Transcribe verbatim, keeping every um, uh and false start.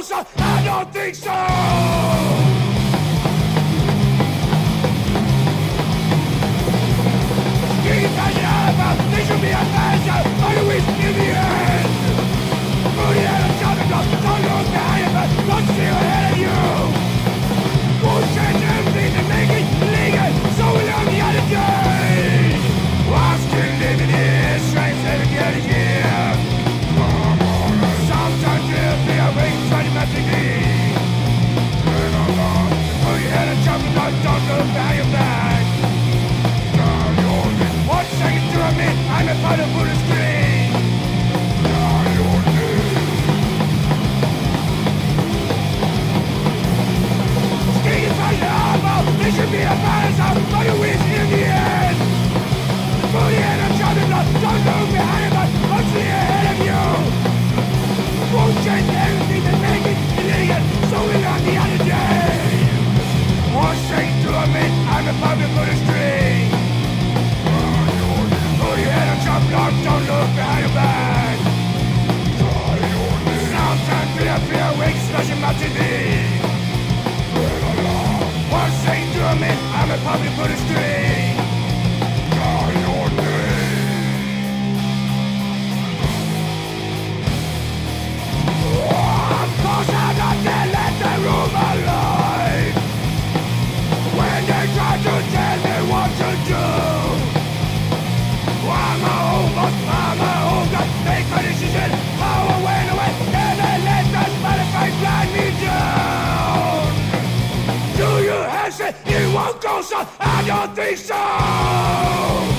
so? I don't think so. They should be a measure, but it is in the end. Moody and a jumping up, don't look behind but don't see ahead of you. Won't change everything to make it legal, so we learn the other day. I'm still living here, strength never getting here. Sometimes you'll be awake, trying not to be. Moody and a jumping up, don't look behind your back. One second to a minute, I'm a part of Buddha's screen. Skin is like the eyeball, there should be a balance out, but it wins in the end. Booty and a jumping up, don't look behind but what's ahead of you? Won't change everything to make it illegal, so we learn the other day. One second to a minute, I'm a part of Buddha's screen. Put your head on top, dog, don't look behind your back. Sometimes fear, fear wakes, slashing my T V. One second to a minute, I'm a public for the street. Of course I'm not there, let them rule my life. When they try to tell me what to do, I'm a home boss, I'm a home god, make my decision, power went away, and they let that Spotify blind me down. Do you have say it won't go so? I don't think so.